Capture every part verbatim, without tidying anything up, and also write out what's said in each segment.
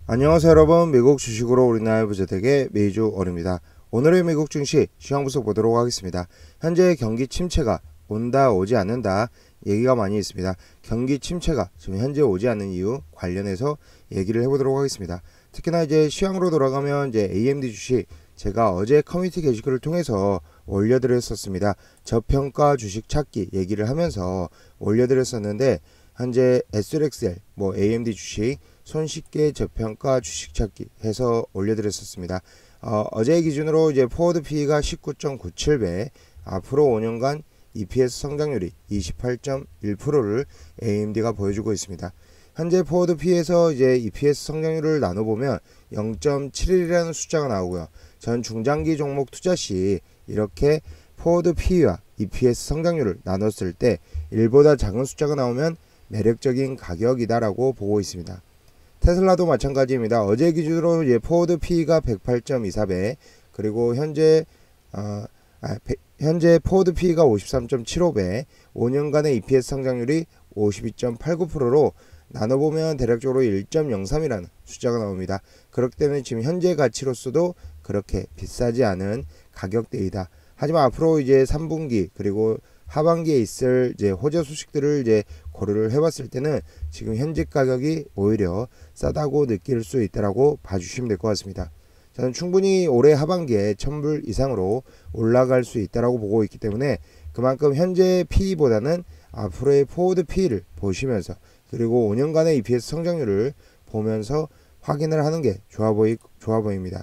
안녕하세요 여러분, 미국 주식으로 우리나라 부자되게 메이주 원입니다. 오늘의 미국 증시 시황 분석 보도록 하겠습니다. 현재 경기 침체가 온다 오지 않는다 얘기가 많이 있습니다. 경기 침체가 지금 현재 오지 않는 이유 관련해서 얘기를 해보도록 하겠습니다. 특히나 이제 시황으로 돌아가면 이제 에이엠디 주식 제가 어제 커뮤니티 게시글을 통해서 올려드렸었습니다. 저평가 주식 찾기 얘기를 하면서 올려드렸었는데 현재 에스엘엑스엘 뭐 에이엠디 주식 손쉽게 저평가 주식 찾기 해서 올려드렸었습니다. 어, 어제 기준으로 이제 포워드 피이가 십구 점 구칠 배, 앞으로 오 년간 이피에스 성장률이 이십팔 점 일 퍼센트를 에이엠디가 보여주고 있습니다. 현재 포워드 피에서 이제 이피에스 성장률을 나눠보면 영 점 칠일이라는 숫자가 나오고요. 전 중장기 종목 투자 시 이렇게 포워드 피이와 이피에스 성장률을 나눴을 때 일보다 작은 숫자가 나오면 매력적인 가격이다라고 보고 있습니다. 테슬라도 마찬가지입니다. 어제 기준으로 이제 포워드 피이가 백팔 점 이사 배, 그리고 현재 어, 아, 배, 현재 포워드 피이가 오십삼 점 칠오 배, 오 년간의 이피에스 성장률이 오십이 점 팔구 퍼센트로 나눠보면 대략적으로 일 점 영삼이라는 숫자가 나옵니다. 그렇기 때문에 지금 현재 가치로서도 그렇게 비싸지 않은 가격대이다. 하지만 앞으로 이제 삼 분기 그리고 하반기에 있을 이제 호재 소식들을 이제 고려를 해봤을 때는 지금 현재 가격이 오히려 싸다고 느낄 수 있다라고 봐주시면 될 것 같습니다. 저는 충분히 올해 하반기에 천 불 이상으로 올라갈 수 있다라고 보고 있기 때문에 그만큼 현재 피이보다는 앞으로의 포워드 피이를 보시면서 그리고 오 년간의 이피에스 성장률을 보면서 확인을 하는 게 좋아 보이 좋아 보입니다.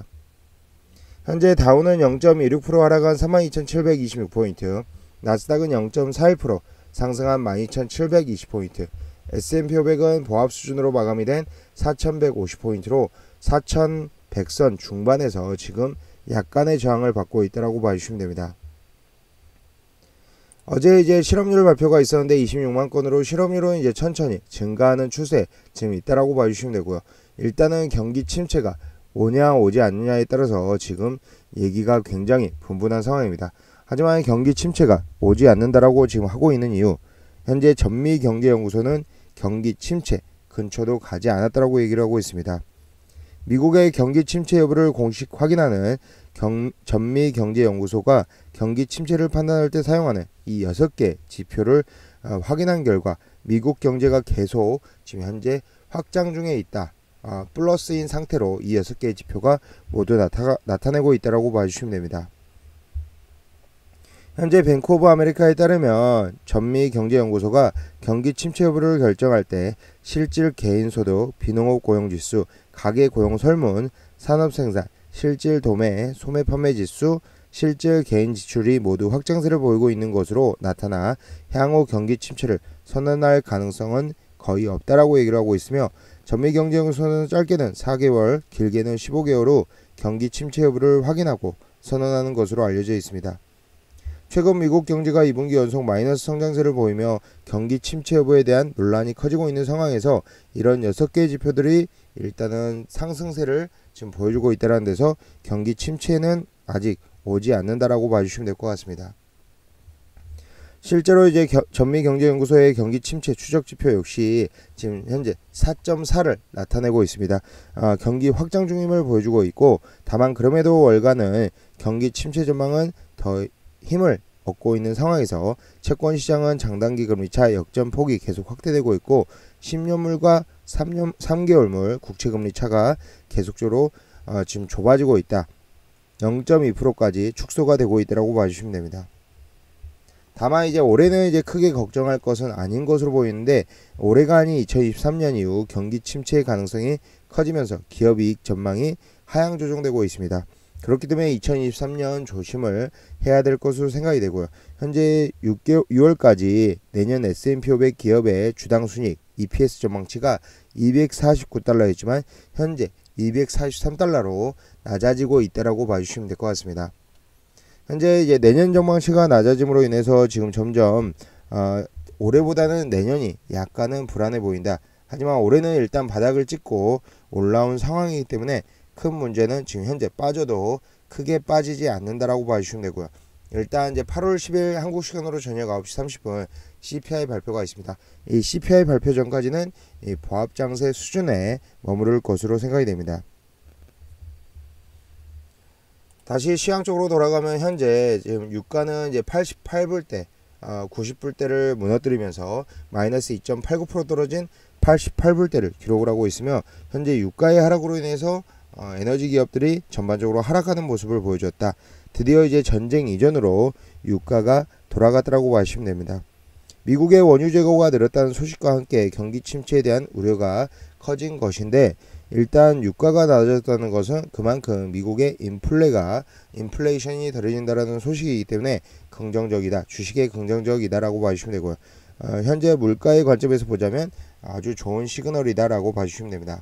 현재 다우는 영 점 일육 퍼센트 하락한 삼만 이천칠백이십육 포인트, 나스닥은 영 점 사일 퍼센트 상승한 만 이천칠백이십 포인트, 에스앤피 오백은 보합 수준으로 마감이 된 사천백오십 포인트로 사천백 선 중반에서 지금 약간의 저항을 받고 있다라고 봐주시면 됩니다. 어제 이제 실업률 발표가 있었는데 이십육만 건으로 실업률은 이제 천천히 증가하는 추세 지금 있다라고 봐주시면 되고요. 일단은 경기 침체가 오냐 오지 않느냐에 따라서 지금 얘기가 굉장히 분분한 상황입니다. 하지만 경기 침체가 오지 않는다라고 지금 하고 있는 이유, 현재 전미경제연구소는 경기 침체 근처도 가지 않았다라고 얘기를 하고 있습니다. 미국의 경기 침체 여부를 공식 확인하는 경, 전미경제연구소가 경기 침체를 판단할 때 사용하는 이 여섯 개 지표를 어, 확인한 결과 미국 경제가 계속 지금 현재 확장 중에 있다, 어, 플러스인 상태로 이 여섯 개의 지표가 모두 나타, 나타내고 있다라고 봐주시면 됩니다. 현재 뱅크 오브 아메리카에 따르면 전미경제연구소가 경기 침체 여부를 결정할 때 실질 개인소득, 비농업 고용지수, 가계 고용 설문, 산업생산, 실질 도매, 소매 판매 지수, 실질 개인 지출이 모두 확장세를 보이고 있는 것으로 나타나 향후 경기 침체를 선언할 가능성은 거의 없다라고 얘기를 하고 있으며, 전미경제연구소는 짧게는 사 개월, 길게는 십오 개월 후 경기 침체 여부를 확인하고 선언하는 것으로 알려져 있습니다. 최근 미국 경제가 이 분기 연속 마이너스 성장세를 보이며 경기 침체 여부에 대한 논란이 커지고 있는 상황에서 이런 여섯 개의 지표들이 일단은 상승세를 지금 보여주고 있다는 데서 경기 침체는 아직 오지 않는다라고 봐주시면 될 것 같습니다. 실제로 이제 전미경제연구소의 경기 침체 추적 지표 역시 지금 현재 사 점 사를 나타내고 있습니다. 아, 경기 확장 중임을 보여주고 있고, 다만 그럼에도 월간은 경기 침체 전망은 더 힘을 얻고 있는 상황에서 채권시장은 장단기 금리차 역전폭이 계속 확대되고 있고, 십 년물과 삼 년, 삼 개월물 국채금리 차가 계속적으로 어, 지금 좁아지고 있다. 영 점 이 퍼센트까지 축소가 되고 있다고 봐주시면 됩니다. 다만 이제 올해는 이제 크게 걱정할 것은 아닌 것으로 보이는데, 올해가 아닌 이천이십삼 년 이후 경기 침체의 가능성이 커지면서 기업이익 전망이 하향 조정되고 있습니다. 그렇기 때문에 이천이십삼 년 조심을 해야 될 것으로 생각이 되고요. 현재 육 개월, 유월까지 내년 에스앤피 오백 기업의 주당 순이익 이피에스 전망치가 이백사십구 달러였지만 현재 이백사십삼 달러로 낮아지고 있다라고 봐주시면 될 것 같습니다. 현재 이제 내년 전망치가 낮아짐으로 인해서 지금 점점 어, 올해보다는 내년이 약간은 불안해 보인다. 하지만 올해는 일단 바닥을 찍고 올라온 상황이기 때문에 큰 문제는 지금 현재 빠져도 크게 빠지지 않는다라고 봐주시면 되고요. 일단 이제 팔월 십일 한국 시간으로 저녁 아홉 시 삼십 분 씨피아이 발표가 있습니다. 이 씨피아이 발표 전까지는 이 보합 장세 수준에 머무를 것으로 생각이 됩니다. 다시 시황 쪽으로 돌아가면 현재 지금 유가는 이제 팔십팔 불대, 어, 구십 불대를 무너뜨리면서 마이너스 이 점 팔구 퍼센트 떨어진 팔십팔 불대를 기록을 하고 있으며, 현재 유가의 하락으로 인해서 어, 에너지 기업들이 전반적으로 하락하는 모습을 보여줬다. 드디어 이제 전쟁 이전으로 유가가 돌아갔다고 보시면 됩니다. 미국의 원유 재고가 늘었다는 소식과 함께 경기 침체에 대한 우려가 커진 것인데, 일단 유가가 낮아졌다는 것은 그만큼 미국의 인플레가 인플레이션이 덜해진다는 소식이기 때문에 긍정적이다, 주식에 긍정적이다라고 봐주시면 되고요. 어, 현재 물가의 관점에서 보자면 아주 좋은 시그널이다라고 봐주시면 됩니다.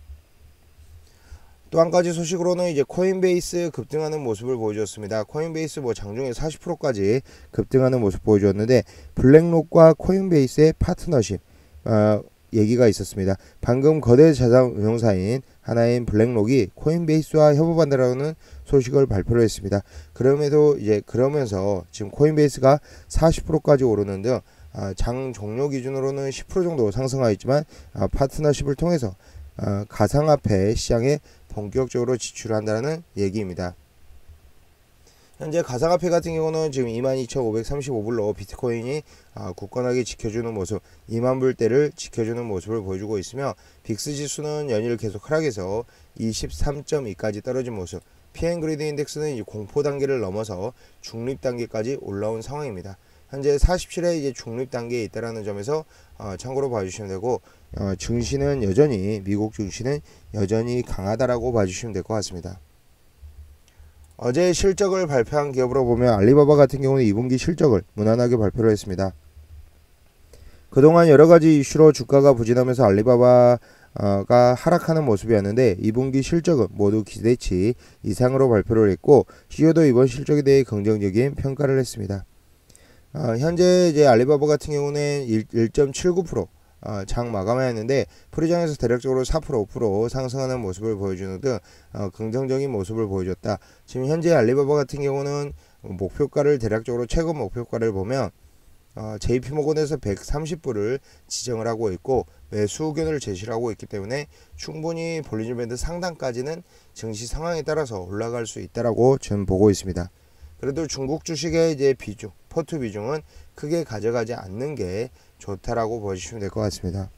또 한 가지 소식으로는 이제 코인베이스 급등하는 모습을 보여줬습니다. 코인베이스 뭐 장중에 사십 퍼센트까지 급등하는 모습 보여줬는데, 블랙록과 코인베이스의 파트너십 어, 얘기가 있었습니다. 방금 거대 자산 운용사인 하나인 블랙록이 코인베이스와 협업한다라는 소식을 발표를 했습니다. 그럼에도 이제 그러면서 지금 코인베이스가 사십 퍼센트까지 오르는 등 어, 장 종료 기준으로는 십 퍼센트 정도 상승하였지만, 어, 파트너십을 통해서 어, 가상화폐 시장에 본격적으로 진출한다는 얘기입니다. 현재 가상화폐 같은 경우는 지금 이만 이천오백삼십오 불로 비트코인이 어, 굳건하게 지켜주는 모습, 이만 불대를 지켜주는 모습을 보여주고 있으며, 빅스 지수는 연일 계속 하락해서 이십삼 점 이까지 떨어진 모습, 피엔그리드 인덱스는 이제 공포 단계를 넘어서 중립 단계까지 올라온 상황입니다. 현재 사십칠에 이제 중립 단계에 있다라는 점에서 어, 참고로 봐주시면 되고, 어, 증시는 여전히 미국 증시는 여전히 강하다라고 봐주시면 될 것 같습니다. 어제 실적을 발표한 기업으로 보면 알리바바 같은 경우는 이 분기 실적을 무난하게 발표를 했습니다. 그동안 여러가지 이슈로 주가가 부진하면서 알리바바가 하락하는 모습이었는데, 이 분기 실적은 모두 기대치 이상으로 발표를 했고, 씨이오도 이번 실적에 대해 긍정적인 평가를 했습니다. 어, 현재 이제 알리바바 같은 경우는 일 점 칠구 퍼센트 어, 장 마감하였는데, 프리장에서 대략적으로 사 퍼센트 오 퍼센트 상승하는 모습을 보여주는 등 어, 긍정적인 모습을 보여줬다. 지금 현재 알리바바 같은 경우는 목표가를 대략적으로 최근 목표가를 보면 어, 제이피모건에서 백삼십 불을 지정을 하고 있고, 매수 의견을 제시를 하고 있기 때문에 충분히 볼리즘 밴드 상단까지는 증시 상황에 따라서 올라갈 수 있다라고 저는 보고 있습니다. 그래도 중국 주식의 이제 비중, 포트 비중은 크게 가져가지 않는 게 좋다라고 보시면 될 것 같습니다.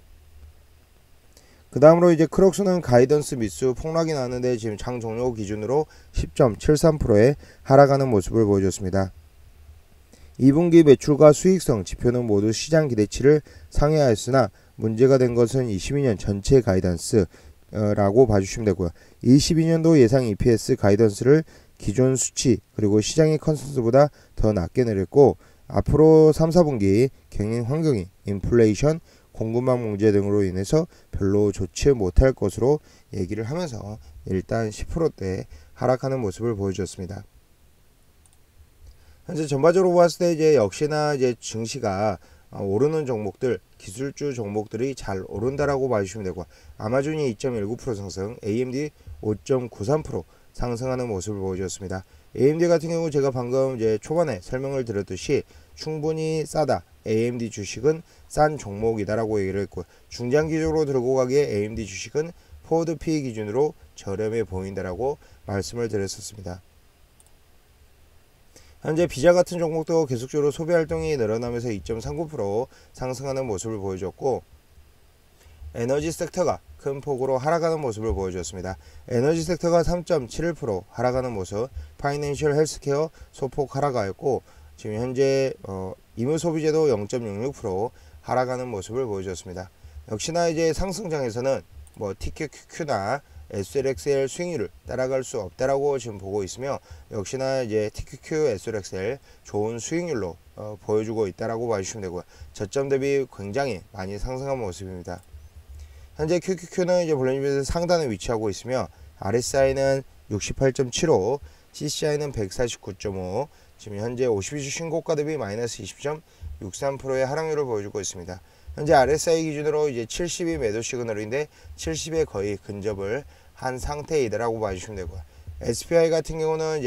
그 다음으로 이제 크록스는 가이던스 미수 폭락이 나왔는데, 지금 장 종료 기준으로 십 점 칠삼 퍼센트의 하락하는 모습을 보여줬습니다. 이 분기 매출과 수익성 지표는 모두 시장 기대치를 상회하였으나, 문제가 된 것은 이십이 년 전체 가이던스 라고 봐주시면 되고요. 이십이 년도 예상 이피에스 가이던스를 기존 수치 그리고 시장의 컨센서스보다 더 낮게 내렸고, 앞으로 삼, 사 분기 경영 환경이 인플레이션, 공급망 문제 등으로 인해서 별로 좋지 못할 것으로 얘기를 하면서 일단 십 퍼센트대 하락하는 모습을 보여줬습니다. 현재 전반적으로 보았을 때 이제 역시나 이제 증시가 오르는 종목들, 기술주 종목들이 잘 오른다라고 봐주시면 되고, 아마존이 이 점 일구 퍼센트 상승, 에이엠디 오 점 구삼 퍼센트 상승하는 모습을 보여줬습니다. 에이엠디 같은 경우 제가 방금 이제 초반에 설명을 드렸듯이 충분히 싸다, 에이엠디 주식은 싼 종목이다라고 얘기를 했고, 중장기적으로 들고 가기에 에이엠디 주식은 포워드 피이 기준으로 저렴해 보인다라고 말씀을 드렸었습니다. 현재 비자 같은 종목도 계속적으로 소비 활동이 늘어나면서 이 점 삼구 퍼센트 상승하는 모습을 보여줬고, 에너지 섹터가 큰 폭으로 하락하는 모습을 보여줬습니다. 에너지 섹터가 삼 점 칠일 퍼센트 하락하는 모습, 파이낸셜 헬스케어 소폭 하락하였고, 지금 현재 어, 임의소비재도 영 점 육육 퍼센트 하락하는 모습을 보여줬습니다. 역시나 이제 상승장에서는 뭐 티큐큐큐나 에스엘엑스엘 수익률을 따라갈 수 없다라고 지금 보고 있으며, 역시나 이제 티큐큐, 에스엘엑스엘 좋은 수익률로 어, 보여주고 있다라고 봐주시면 되고요. 저점 대비 굉장히 많이 상승한 모습입니다. 현재 큐큐큐는 이제 볼리즘 상단에 위치하고 있으며, 알에스아이는 육십팔 점 칠오, 씨씨아이는 백사십구 점 오, 지금 현재 오십이 주 신고가 대비 마이너스 이십 점 육삼 퍼센트의 하락률을 보여주고 있습니다. 현재 알에스아이 기준으로 이제 칠십이 매도 시그널인데 칠십에 거의 근접을 한 상태이다라고 봐주시면 되고요. 에스피아이 같은 경우는 이제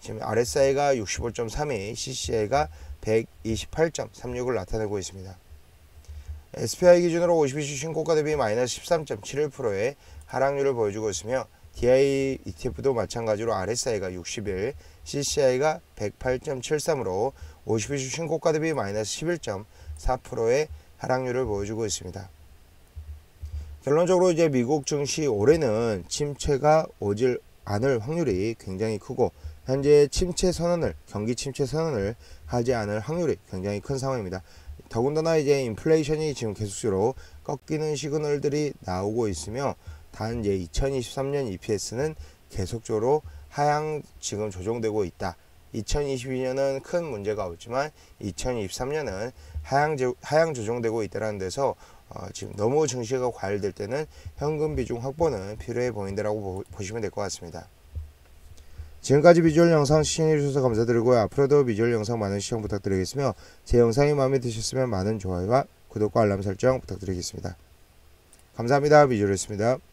지금 알에스아이가 육십오 점 삼이, 씨씨아이가 백이십팔 점 삼육을 나타내고 있습니다. 에스피아이 기준으로 오십이 주 신고가 대비 마이너스 십삼 점 칠일 퍼센트의 하락률을 보여주고 있으며 디아이 이티에프도 마찬가지로 알에스아이가 육십일, 씨씨아이가 백팔 점 칠삼으로 오십이 주 신고가 대비 마이너스 십일 점 사 퍼센트의 하락률을 보여주고 있습니다. 결론적으로 이제 미국 증시 올해는 침체가 오질 않을 확률이 굉장히 크고 현재 침체 선언을 경기 침체 선언을 하지 않을 확률이 굉장히 큰 상황입니다. 더군다나 이제 인플레이션이 지금 계속적으로 꺾이는 시그널들이 나오고 있으며 단 이제 이천이십삼 년 이피에스는 계속적으로 하향 지금 조정되고 있다. 이천이십이 년은 큰 문제가 없지만 이천이십삼 년은 하향, 하향 조정되고 있다는 데서 어, 지금 너무 증시가 과열될 때는 현금 비중 확보는 필요해 보인다라고 보시면 될 것 같습니다. 지금까지 비주얼 영상 시청해주셔서 감사드리고요. 앞으로도 비주얼 영상 많은 시청 부탁드리겠으며 제 영상이 마음에 드셨으면 많은 좋아요와 구독과 알람 설정 부탁드리겠습니다. 감사합니다. 비주얼이었습니다.